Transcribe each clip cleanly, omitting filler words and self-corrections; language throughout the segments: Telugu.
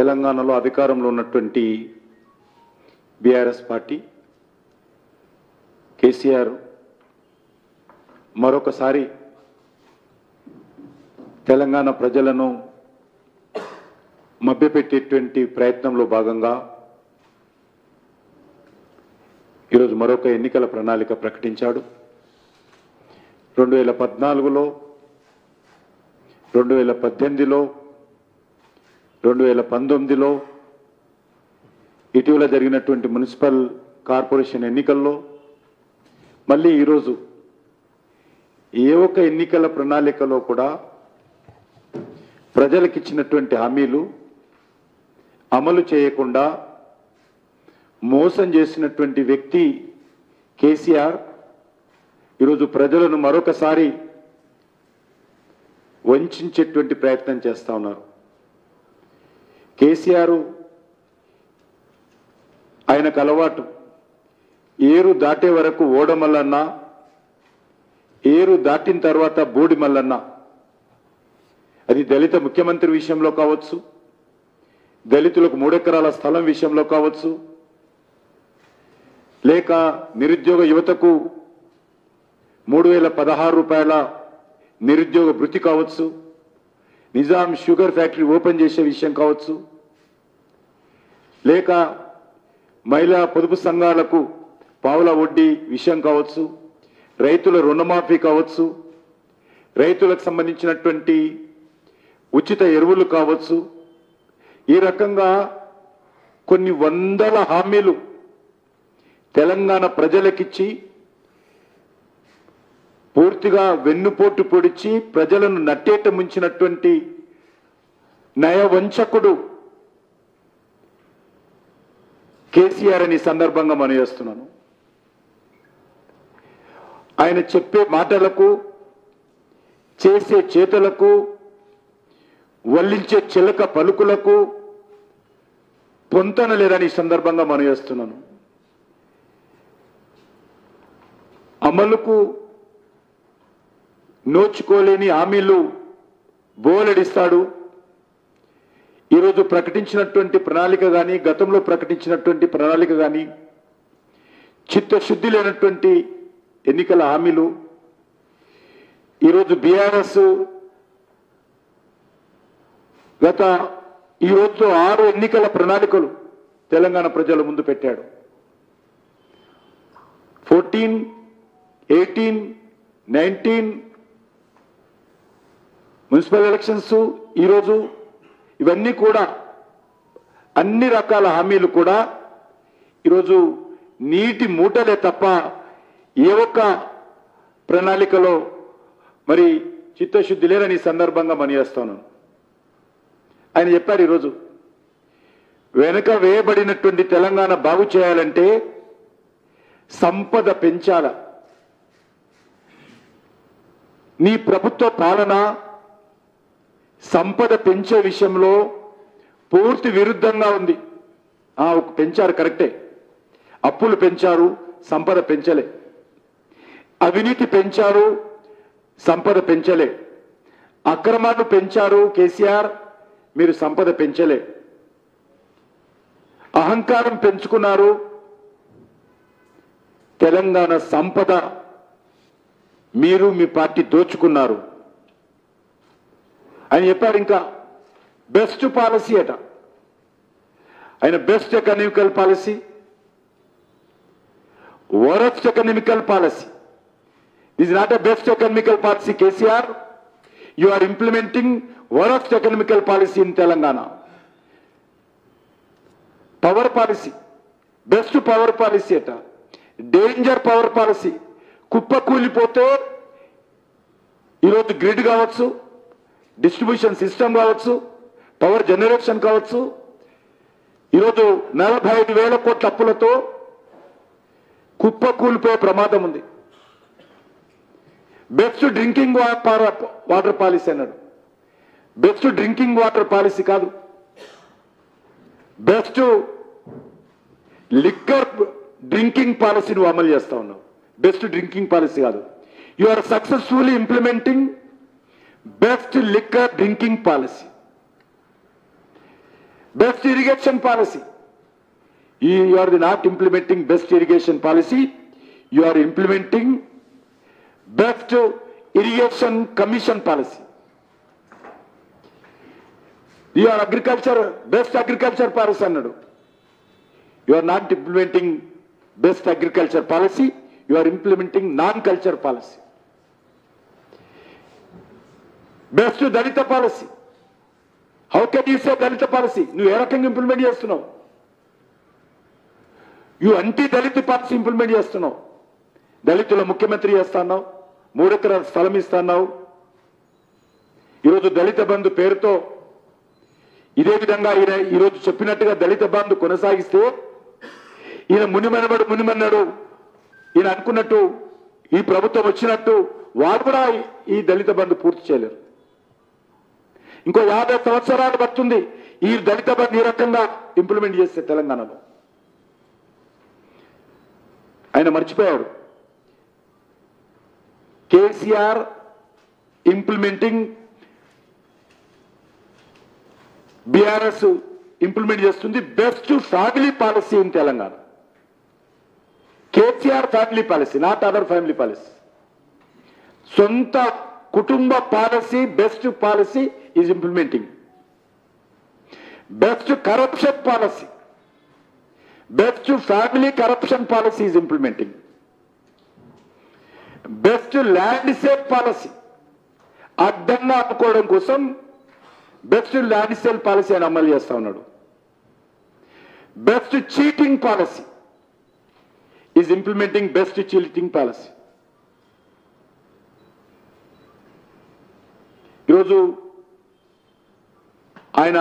తెలంగాణలో అధికారంలో ఉన్నటువంటి బీఆర్ఎస్ పార్టీ కేసీఆర్ మరొకసారి తెలంగాణ ప్రజలను మభ్యపెట్టేటువంటి ప్రయత్నంలో భాగంగా ఈరోజు మరొక ఎన్నికల ప్రణాళిక ప్రకటించాడు. 2014లో 2018లో 2019లో ఇటీవల జరిగినటువంటి మున్సిపల్ కార్పొరేషన్ ఎన్నికల్లో మళ్ళీ ఈరోజు ఏ ఒక్క ఎన్నికల ప్రణాళికలో కూడా ప్రజలకు ఇచ్చినటువంటి హామీలు అమలు చేయకుండా మోసం చేసినటువంటి వ్యక్తి కేసీఆర్ ఈరోజు ప్రజలను మరొకసారి వంచేటువంటి ప్రయత్నం చేస్తా ఉన్నారు. కేసీఆర్ ఆయనకు అలవాటు ఏరు దాటే వరకు ఓడమల్లన్నా, ఏరు దాటిన తర్వాత బూడి మల్లన్నా. అది దళిత ముఖ్యమంత్రి విషయంలో కావచ్చు, దళితులకు 3 ఎకరాల స్థలం విషయంలో కావచ్చు, లేక నిరుద్యోగ యువతకు 3016 రూపాయల నిరుద్యోగ భృతి కావచ్చు, నిజాం షుగర్ ఫ్యాక్టరీ ఓపెన్ చేసే విషయం కావచ్చు, లేక మహిళా పొదుపు సంఘాలకు పావుల వడ్డీ విషయం కావచ్చు, రైతుల రుణమాఫీ కావచ్చు, రైతులకు సంబంధించినటువంటి ఉచిత ఎరువులు కావచ్చు. ఈ రకంగా కొన్ని వందల హామీలు తెలంగాణ ప్రజలకిచ్చి పూర్తిగా వెన్నుపోటు పొడిచి ప్రజలను నట్టేట ముంచినటువంటి నయవంచకుడు కేసీఆర్ అని సందర్భంగా మనం చేస్తున్నాను. ఆయన చెప్పే మాటలకు, చేసే చేతలకు, వల్లించే చిలక పలుకులకు పొంతన లేదని సందర్భంగా మనం చేస్తున్నాను. అమలుకు నోచుకోలేని హామీలు బోలెడిస్తాడు. ఈరోజు ప్రకటించినటువంటి ప్రణాళిక కానీ, గతంలో ప్రకటించినటువంటి ప్రణాళిక కానీ చిత్తశుద్ధి లేనటువంటి ఎన్నికల హామీలు. ఈరోజు బీఆర్ఎస్ ఈరోజు 6 ఎన్నికల ప్రణాళికలు తెలంగాణ ప్రజల ముందు పెట్టాడు. 14, 18, 19 మున్సిపల్ ఎలక్షన్స్ ఈరోజు ఇవన్నీ కూడా అన్ని రకాల హామీలు కూడా ఈరోజు నీటి మూటలే తప్ప ఏ ఒక్క ప్రణాళికలో మరి చిత్తశుద్ధి లేదని సందర్భంగా మనం చేస్తాను. ఆయన చెప్పారు ఈరోజు వెనుక వేయబడినటువంటి తెలంగాణ బాగు చేయాలంటే సంపద పెంచాల. నీ ప్రభుత్వ పాలన సంపద పెంచే విషయంలో పూర్తి విరుద్ధంగా ఉంది. పెంచారు కరెక్టే, అప్పులు పెంచారు, సంపద పెంచలే. అవినీతి పెంచారు, సంపద పెంచలే. అక్రమాలు పెంచారు కేసీఆర్, మీరు సంపద పెంచలే. అహంకారం పెంచుకున్నారు, తెలంగాణ సంపద మీరు మీ పార్టీ దోచుకున్నారు అని చెప్పారు. ఇంకా బెస్ట్ పాలసీ అట ఆయన. Best economical policy, worst economical policy. This is not a best economical policy KCR. You are implementing worst economical policy in Telangana. Power policy, best power policy అట. Danger power policy. కుప్ప కూలిపోతే ఈరోజు గ్రిడ్ కావచ్చు, డిస్ట్రిబ్యూషన్ సిస్టమ్ కావచ్చు, పవర్ జనరేషన్ కావచ్చు, ఈరోజు 45,000 కోట్ల అప్పులతో కుప్ప కూలిపోయే ప్రమాదం ఉంది. బెస్ట్ డ్రింకింగ్ వాటర్ పాలసీ అన్నాడు. బెస్ట్ డ్రింకింగ్ వాటర్ పాలసీ కాదు, బెస్ట్ లిక్కర్ డ్రింకింగ్ పాలసీ నువ్వు అమలు చేస్తా ఉన్నావు. బెస్ట్ డ్రింకింగ్ పాలసీ కాదు. You are successfully implementing best liquor drinking policy. best irrigation policy. You are not implementing best irrigation policy. You are implementing best irrigation commission policy. You are best agriculture policy annadu. You are not implementing best agriculture policy. You are implementing non-culture policy. Best Dalita policy. How can you say Dalita policy? You are not implement చేస్తున్నావు. You anti-Dalit policy implement చేస్తున్నావు. దళితుల ముఖ్యమంత్రి చేస్తున్నావు. 3 ఎకరాల స్థలం ఇస్తున్నావు. ఈరోజు దళిత బంధు పేరుతో ఇదే విధంగా ఈరోజు చెప్పినట్టుగా దళిత బంధు కొనసాగిస్తే ఈయన మునిమన్నాడు ఈయన అనుకున్నట్టు ఈ ప్రభుత్వం వచ్చినట్టు వారు కూడా ఈ దళిత బంధు పూర్తి చేయలేరు. ఇంకో 50 సంవత్సరాలు పడుతుంది ఈ దళిత బంధు ఈ రకంగా ఇంప్లిమెంట్ చేస్తే తెలంగాణలో. ఆయన మర్చిపోయాడు. కేసీఆర్ ఇంప్లిమెంటింగ్ బీఆర్ఎస్ ఇంప్లిమెంట్ చేస్తుంది best family policy in Telangana. KCR family policy, not other family policy. సొంత కుటుంబ policy best policy is implementing. Best corruption policy, best family corruption policy is implementing. Best land sale policy, అడ్డంగా అమ్ముకోవడం కోసం బెస్ట్ ల్యాండ్ సేల్ పాలసీ అని అమలు చేస్తా ఉన్నాడు. Best cheating policy is implementing best cheating policy. ఈరోజు ఆయన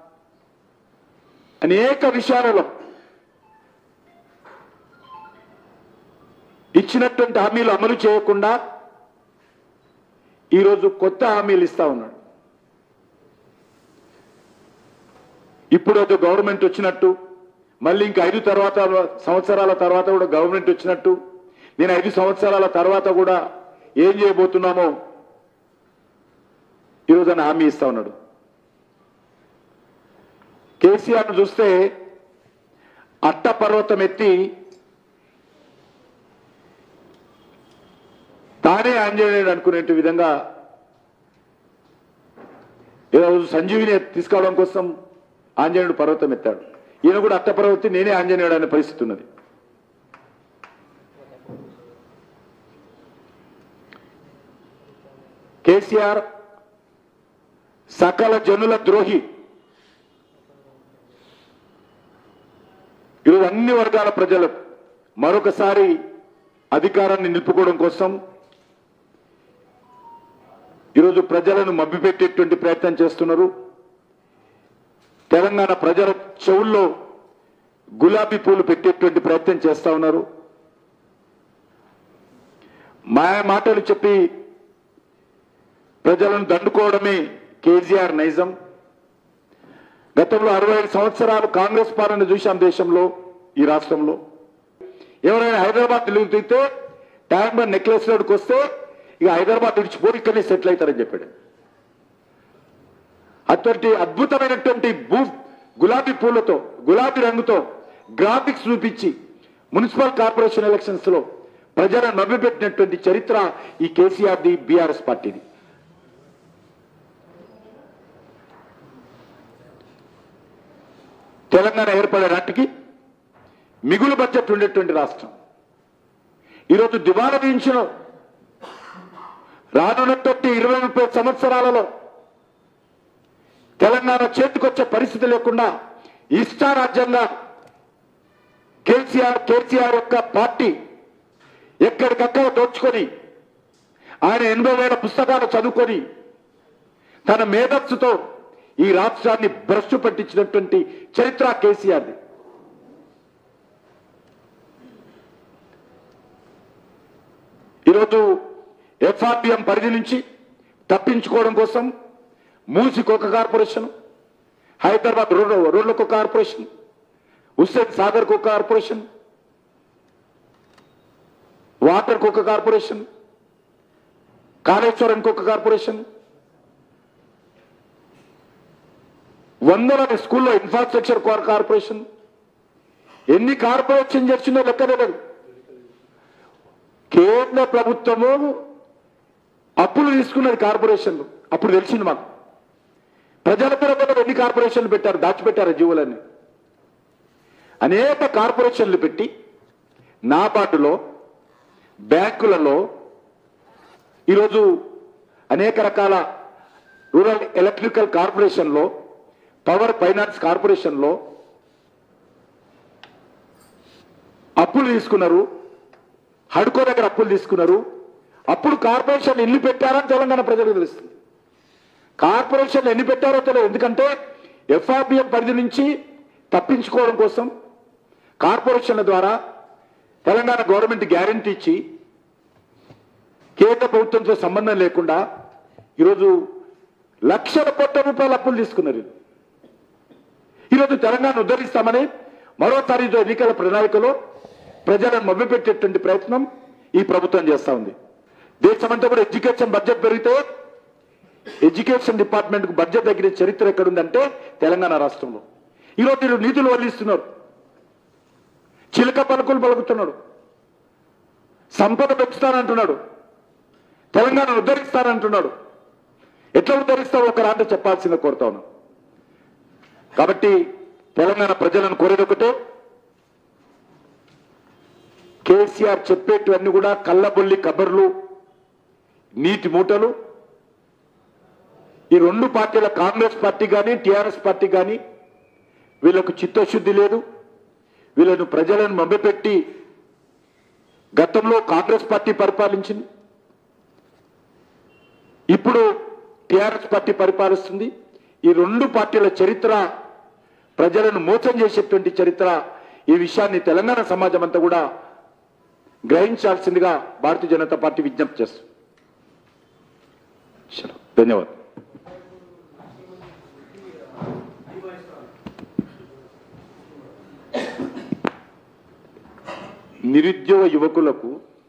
అనేక విషయాలలో ఇచ్చినటువంటి హామీలు అమలు చేయకుండా ఈరోజు కొత్త హామీలు ఇస్తా ఉన్నాడు. ఇప్పుడు అది గవర్నమెంట్ వచ్చినట్టు, మళ్ళీ ఇంకా 5 సంవత్సరాల తర్వాత కూడా గవర్నమెంట్ వచ్చినట్టు, నేను 5 సంవత్సరాల తర్వాత కూడా ఏం చేయబోతున్నామో ఈరోజు అని హామీ ఇస్తా ఉన్నాడు. కేసీఆర్ను చూస్తే అట్ట పర్వతం ఎత్తి తానే ఆంజనేయుడు అనుకునే విధంగా ఈరోజు సంజీవిని తీసుకోవడం కోసం ఆంజనేయుడు పర్వతం ఎత్తాడు. ఈయన కూడా అట్ట పర్వతం నేనే ఆంజనేయుడు అనే పరిస్థితి ఉన్నది. కేసీఆర్ సకల జనుల ద్రోహి. ఈరోజు అన్ని వర్గాల ప్రజలు మరొకసారి అధికారాన్ని నిలుపుకోవడం కోసం ఈరోజు ప్రజలను మభ్యపెట్టేటువంటి ప్రయత్నం చేస్తున్నారు. తెలంగాణ ప్రజల చెవుల్లో గులాబీ పూలు పెట్టేటువంటి ప్రయత్నం చేస్తా ఉన్నారు. మాయ మాటలు చెప్పి ప్రజలను దండుకోవడమే కేసీఆర్ నైజం. గతంలో 65 సంవత్సరాలు కాంగ్రెస్ పాలన చూశాం దేశంలో, ఈ రాష్ట్రంలో. ఎవరైనా హైదరాబాద్ తిరిగితే ట్యాంక్ బండ్ నెక్లెస్ రోడ్కి వస్తే ఇక హైదరాబాద్ విడిచిపోయి ఇక్కడనే సెటిల్ అవుతారని చెప్పాడు. అటువంటి అద్భుతమైనటువంటి గులాబీ పూలతో, గులాబీ రంగుతో గ్రాఫిక్స్ చూపించి మున్సిపల్ కార్పొరేషన్ ఎలక్షన్స్ లో ప్రజలను నవ్విపెట్టినటువంటి చరిత్ర ఈ కేసీఆర్ది, బీఆర్ఎస్ పార్టీది. తెలంగాణ ఏర్పడే నాటికి మిగులు బడ్జెట్ ఉండేటువంటి రాష్ట్రం ఈరోజు దివాలా తీయించిన రానున్నటువంటి 20-30 సంవత్సరాలలో తెలంగాణ చేతికొచ్చే పరిస్థితి లేకుండా ఇష్టారాజ్యంగా కేసీఆర్ యొక్క పార్టీ ఎక్కడికక్కడ దోచుకొని ఆయన 80,000 పుస్తకాలు చదువుకొని తన మేధస్సుతో ఈ రాష్ట్రాన్ని భ్రష్టు పట్టించినటువంటి చరిత్ర కేసీఆర్ది. ఈరోజు ఎఫ్ఆర్బిఎం పరిధి నుంచి తప్పించుకోవడం కోసం మూసికి ఒక కార్పొరేషన్, హైదరాబాద్ రోడ్లకు ఒక కార్పొరేషన్, హుస్సేన్ సాగర్కు ఒక కార్పొరేషన్, వాటర్కు ఒక కార్పొరేషన్, కాళేశ్వరంకి ఒక కార్పొరేషన్, వందల స్కూల్లో ఇన్ఫ్రాస్ట్రక్చర్ కార్పొరేషన్ ఎన్ని కార్పొరేషన్ చేసిందో లెక్కలేదు. కేంద్ర ప్రభుత్వము అప్పులు తీసుకున్నది కార్పొరేషన్లు. అప్పుడు తెలిసింది మాకు ప్రజల కొరకు ఎన్ని కార్పొరేషన్లు పెట్టారు, దాచిపెట్టారు జీవులన్నీ. అనేక కార్పొరేషన్లు పెట్టి నాబార్డులో, బ్యాంకులలో ఈరోజు అనేక రకాల రూరల్ ఎలక్ట్రికల్ కార్పొరేషన్లో, పవర్ ఫైనాన్స్ కార్పొరేషన్లో అప్పులు తీసుకున్నారు. హడ్కో దగ్గర అప్పులు తీసుకున్నారు. అప్పుడు కార్పొరేషన్లు ఎన్ని పెట్టారని తెలంగాణ ప్రజలకు తెలుస్తుంది. కార్పొరేషన్లు ఎన్ని పెట్టారో తెలియదు. ఎందుకంటే ఎఫ్ఆర్బిఎం పరిధి నుంచి తప్పించుకోవడం కోసం కార్పొరేషన్ల ద్వారా తెలంగాణ గవర్నమెంట్ గ్యారంటీ ఇచ్చి కేంద్ర ప్రభుత్వంతో సంబంధం లేకుండా ఈరోజు లక్షల కోట్ల రూపాయల అప్పులు తీసుకున్నారు. ఈరోజు తెలంగాణ ఉద్ధరిస్తామని మరోసారి ఎన్నికల ప్రణాళికలో ప్రజలను మభ్యపెట్టేటువంటి ప్రయత్నం ఈ ప్రభుత్వం చేస్తూ ఉంది. దేశమంతా కూడా ఎడ్యుకేషన్ బడ్జెట్ పెరిగితే ఎడ్యుకేషన్ డిపార్ట్మెంట్కు బడ్జెట్ తగ్గిన చరిత్ర ఎక్కడుందంటే తెలంగాణ రాష్ట్రంలో. ఈరోజు వీళ్ళు నీతులు వల్లిస్తున్నారు, చిలక పలుకులు పలుకుతున్నాడు, సంపద పెంచుతానంటున్నాడు, తెలంగాణను ఉద్ధరిస్తానంటున్నాడు. ఎట్లా ఉద్ధరిస్తావు ఒక రాంట చెప్పాల్సిందే కోరుతా ఉన్నాం. కాబట్టి తెలంగాణ ప్రజలను కోరేది ఒకటే, కేసీఆర్ చెప్పేటివన్నీ కూడా కళ్ళబొల్లి కబర్లు, నీటి మూటలు. ఈ రెండు పార్టీల కాంగ్రెస్ పార్టీ కానీ టీఆర్ఎస్ పార్టీ కానీ వీళ్ళకు చిత్తశుద్ధి లేదు. వీళ్ళను ప్రజలను మభ్యపెట్టి గతంలో కాంగ్రెస్ పార్టీ పరిపాలించింది, ఇప్పుడు టీఆర్ఎస్ పార్టీ పరిపాలిస్తుంది. ఈ రెండు పార్టీల చరిత్ర ప్రజలను మోసం చేసేటువంటి చరిత్ర. ఈ విషయాన్ని తెలంగాణ సమాజం అంతా కూడా గ్రహించాల్సిందిగా భారతీయ జనతా పార్టీ విజ్ఞప్తి చేస్తుంది. ధన్యవాదాలు. నిరుద్యోగ యువకులకు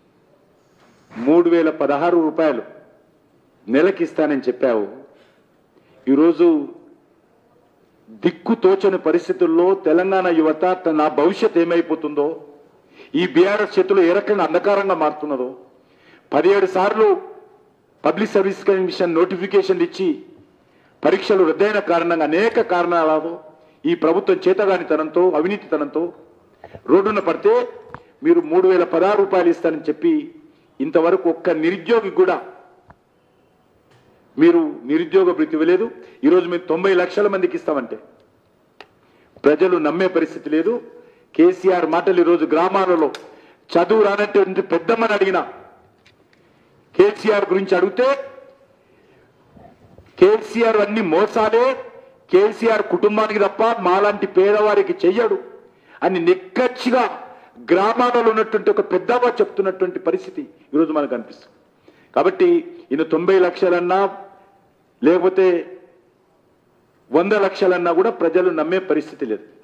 3016 రూపాయలు నెలకిస్తానని చెప్పావు. ఈరోజు దిక్కు తోచని పరిస్థితుల్లో తెలంగాణ యువత నా భవిష్యత్ ఏమైపోతుందో, ఈ బీఆర్ఎస్ చేతులు ఏ రకంగా అంధకారంగా మారుతున్నదో, 17 సార్లు పబ్లిక్ సర్వీస్ కమిషన్ నోటిఫికేషన్లు ఇచ్చి పరీక్షలు రద్దయిన కారణంగా అనేక కారణాలతో ఈ ప్రభుత్వం చేతగానితనంతో అవినీతితనంతో రోడ్డున పడితే మీరు 3016 రూపాయలు ఇస్తానని చెప్పి ఇంతవరకు ఒక్క నిరుద్యోగి కూడా మీరు నిరుద్యోగ భృతి ఇవ్వలేదు. ఈరోజు మీరు 90 లక్షల మందికి ఇస్తామంటే ప్రజలు నమ్మే పరిస్థితి లేదు. కేసీఆర్ మాటలు ఈరోజు గ్రామాలలో చదువు రానటువంటి పెద్దమ్మని అడిగిన కేసీఆర్ గురించి అడిగితే కేసీఆర్ అన్ని మోసాలే, కేసీఆర్ కుటుంబానికి తప్ప మాలాంటి పేదవారికి చెయ్యడు అని నిక్కచ్చిగా గ్రామాలలో ఉన్నటువంటి ఒక పెద్దవా చెప్తున్నటువంటి పరిస్థితి ఈరోజు మనకు అనిపిస్తుంది. కాబట్టి ఈయన 90 లక్షలన్నా లేకపోతే 100 లక్షలన్నా కూడా ప్రజలు నమ్మే పరిస్థితి లేదు.